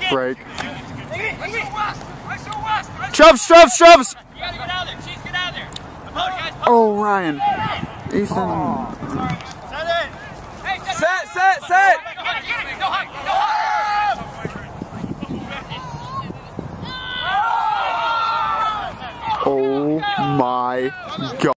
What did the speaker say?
break. Shoves! Oh, Ryan. Ethan. Set! Oh my God.